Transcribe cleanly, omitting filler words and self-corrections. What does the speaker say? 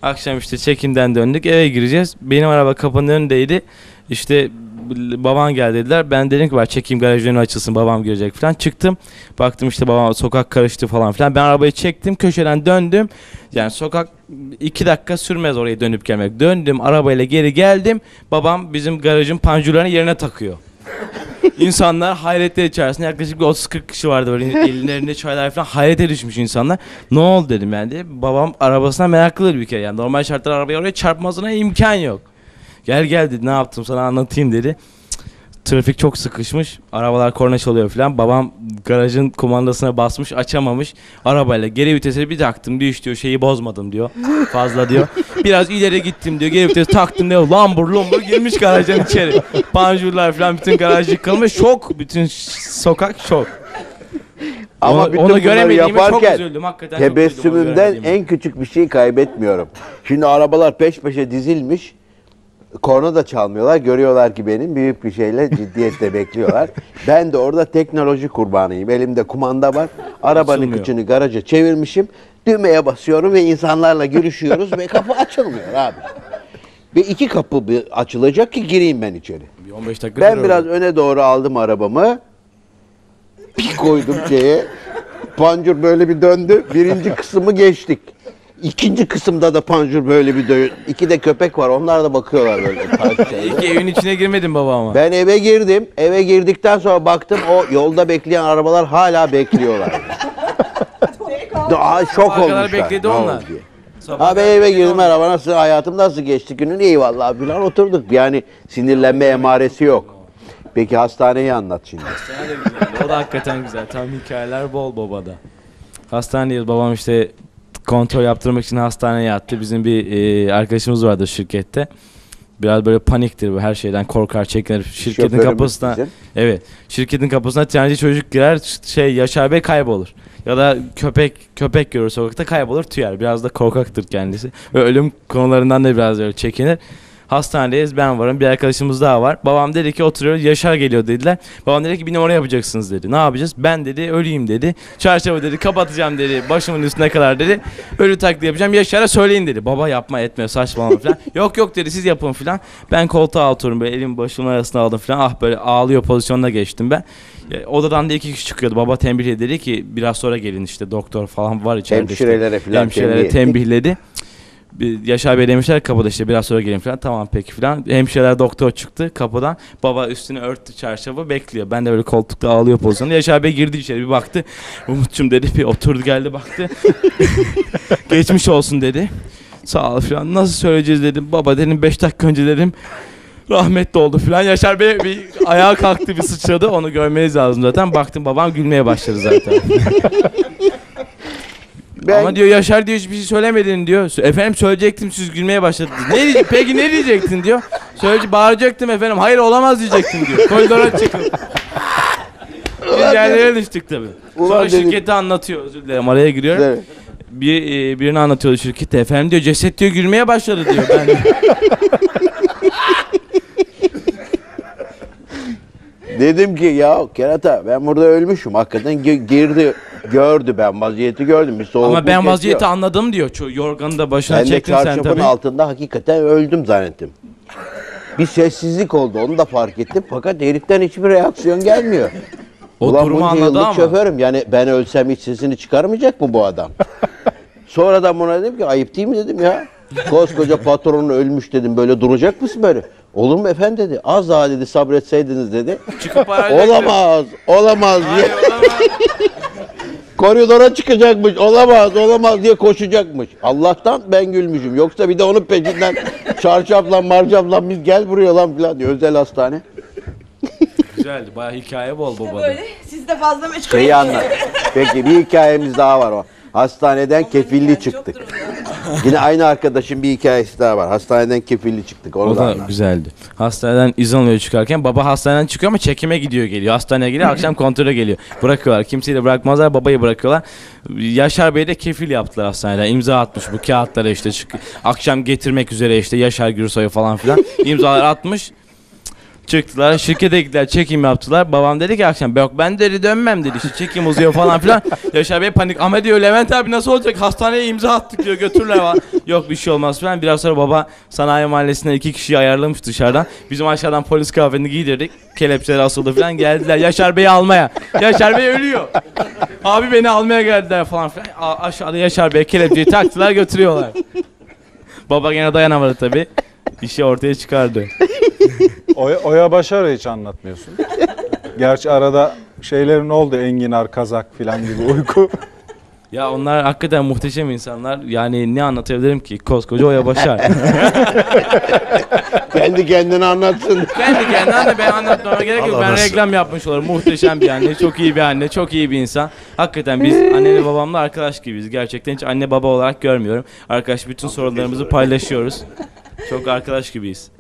Akşam işte çekimden döndük, eve gireceğiz. Benim araba kapının önündeydi. İşte baban geldi dediler. Ben dedim ki çekeyim, garajın önü açılsın, babam girecek falan. Çıktım. Baktım işte babam, sokak karıştı falan filan. Ben arabayı çektim, köşeden döndüm. Yani sokak 2 dakika sürmez oraya dönüp gelmek. Döndüm, arabayla geri geldim. Babam bizim garajın panjurlarını yerine takıyor. İnsanlar hayretler içerisinde, yaklaşık 30-40 kişi vardı böyle, ellerinde çaylar falan, hayrete düşmüş insanlar. Ne oldu dedim yani de. Babam arabasına meraklıdır bir kere, yani normal şartlar arabaya oraya çarpmasına imkan yok. Gel dedi, ne yaptım sana anlatayım dedi. Trafik çok sıkışmış, arabalar korna çalıyor falan. Babam garajın kumandasına basmış, açamamış. Arabayla geri vitese bir taktım diyor, diyor şeyi bozmadım diyor. Fazla diyor. Biraz ileri gittim diyor, geri vitese taktım diyor. Lambur girmiş garajın içeri. Panjurlar falan, bütün garaj yıkılmış. Şok, bütün sokak şok. Ama onu göremediğime çok yaparken üzüldüm. Hakikaten tebessümümden en küçük bir şey kaybetmiyorum. Şimdi arabalar peş peşe dizilmiş. Korna da çalmıyorlar. Görüyorlar ki benim büyük bir şeyle ciddiyetle bekliyorlar. Ben de orada teknoloji kurbanıyım. Elimde kumanda var. Arabanın kıçını garaja çevirmişim. Düğmeye basıyorum ve insanlarla görüşüyoruz ve kapı açılmıyor abi. Ve 2 kapı açılacak ki gireyim ben içeri. 15 dakika ben biraz öne doğru aldım arabamı. Bir koydum şeye. Panjur böyle bir döndü. Birinci kısmı geçtik. İkinci kısımda da panjur böyle bir dön. 2 de köpek var. Onlar da bakıyorlar böyle. İlk evin içine girmedin baba ama. Ben eve girdim. Eve girdikten sonra baktım o yolda bekleyen arabalar hala bekliyorlar. Daha şok olmuşlar. Bekledi onlar. Abi eve girdim, merhaba, nasıl, hayatım nasıl geçti günün, iyi vallahi filan, oturduk. Yani sinirlenme emaresi yok. Peki hastaneyi anlat şimdi. Hastane de güzel. O da hakikaten güzel. Tam hikayeler bol babada. Hastanedeyiz. Babam işte kontrol yaptırmak için hastaneye yattı. Bizim bir arkadaşımız vardı şirkette. Biraz böyle paniktir, bu her şeyden korkar, çekinir. Şirketin kapısına, evet, şirketin kapısına TNC çocuk girer, Yaşar Bey kaybolur. Ya da köpek görür sokakta, kaybolur, tüyer. Biraz da korkaktır kendisi. Ve ölüm konularından da biraz böyle çekinir. Hastanedeyiz, ben varım, bir arkadaşımız daha var. Babam dedi ki oturuyor, Yaşar geliyor dediler. Babam dedi ki bir numara yapacaksınız dedi. Ne yapacağız? Ben dedi öleyim dedi. Çarşafı dedi kapatacağım dedi. Başımın üstüne kadar dedi. Ölü taklidi yapacağım. Yaşar'a söyleyin dedi. Baba yapma etme saçmalama falan. yok dedi, siz yapın falan. Ben koltuğa oturdum böyle, elimi başımın arasına aldım falan. Ah, böyle ağlıyor pozisyonuna geçtim ben. Odadan da 2 kişi çıkıyordu. Baba tembihledi, dedi ki biraz sonra gelin, işte doktor falan var içeride. Hemşirelere işte. falan Hemşirelere tembihledi. Yaşar Bey demişler kapıda, işte biraz sonra gelin falan. Tamam peki falan. Hemşireler, doktor çıktı kapıdan. Baba üstüne örttü çarşafı, bekliyor. Ben de böyle koltukta ağlıyor pozisyonda. Yaşar Bey girdi içeri, bir baktı. Umut'cum dedi, bir oturdu geldi baktı. Geçmiş olsun dedi. Sağ ol falan. Nasıl söyleyeceğiz dedim. Baba dedim 5 dakika önce dedim rahmetli oldu falan. Yaşar Bey bir ayağa kalktı, bir sıçradı. Onu görmeniz lazım zaten. Baktım babam gülmeye başladı zaten. Ama diyor Yaşar diyor hiçbir şey söylemedin diyor. Efendim söyleyecektim, siz gülmeye başladınız. Peki ne diyecektin diyor. Bağıracaktım efendim. Hayır olamaz diyecektim diyor. Koridora çıkıp. Biz yerlere düştük tabii. Sonra şirketi anlatıyor, özür dilerim araya giriyorum. Evet. Birini anlatıyordu şirkette. Efendim diyor ceset diyor gülmeye başladı diyor. Ben dedim ki ya kerata, ben burada ölmüşüm. Hakikaten girdi, gördü, ben vaziyeti gördüm. Bir soğukluk ama ben vaziyeti anladım diyor. Yorganı da başına çektin sen tabii. Ben de çarşafın altında hakikaten öldüm zannettim. Bir sessizlik oldu, onu da fark ettim. Fakat heriften hiçbir reaksiyon gelmiyor. O durumu anladı ama. Şoförüm, yani ben ölsem hiç sesini çıkarmayacak mı bu adam? Sonradan buna dedim ki ayıp değil mi dedim ya. Koskoca patronun ölmüş dedim, böyle duracak mısın böyle? Olur mu efendim dedi. Az daha dedi sabretseydiniz dedi. Olamaz diye. Koridora çıkacakmış, olamaz diye koşacakmış. Allah'tan ben gülmüşüm. Yoksa bir de onun peşinden çarşafla marşafla biz gel buraya lan falan diyor. Özel hastane. Güzeldi, bayağı hikaye bol babada. Böyle siz de fazla meşgul Şeyi anlat. Peki bir hikayemiz daha var o. Hastaneden kefilli çıktık. Yine aynı arkadaşın bir hikayesi daha var. Hastaneden kefilli çıktık. O da güzeldi. Hastaneden izin alıyor çıkarken. Baba hastaneden çıkıyor ama çekime geliyor. Hastaneye geliyor, akşam kontrole geliyor. Bırakıyorlar. Kimseyi de bırakmazlar. Babayı bırakıyorlar. Yaşar Bey de kefil yaptılar hastaneden. İmza atmış bu kağıtlara işte. Akşam getirmek üzere işte Yaşar Gürsoy'u falan filan. İmzalar atmış. Çıktılar şirkete gittiler, çekim yaptılar. Babam dedi ki akşam yok ben dedi dönmem dedi, işte çekim uzuyor falan filan. Yaşar Bey panik, ama diyor Levent abi nasıl olacak, hastaneye imza attık diyor, götürürler falan. Yok bir şey olmaz falan. Biraz sonra baba sanayi mahallesinden 2 kişiyi ayarlamış dışarıdan. Bizim aşağıdan polis kıyafetini giydirdik, kelepçeler asıldı falan, geldiler Yaşar Bey'i almaya. Yaşar Bey ölüyor. Abi beni almaya geldiler falan filan. Aşağıda Yaşar Bey kelepçeyi taktılar, götürüyorlar. Baba gene dayanamadı tabii. İşi ortaya çıkardı. Oya Başar'ı hiç anlatmıyorsun. Gerçi arada şeylerin oldu, enginar, kazak filan gibi uyku. Ya onlar hakikaten muhteşem insanlar. Yani ne anlatabilirim ki? Koskoca Oya Başar. Kendi kendine anlatsın. Kendi kendine de ben anlatmama gerek yok. Allah Ben nasıl? reklam yapmış olurum. Muhteşem bir anne, çok iyi bir anne, çok iyi bir insan. Hakikaten biz annemle babamla arkadaş gibiyiz. Gerçekten hiç anne baba olarak görmüyorum. Arkadaş bütün sorunlarımızı paylaşıyoruz. Çok arkadaş gibiyiz.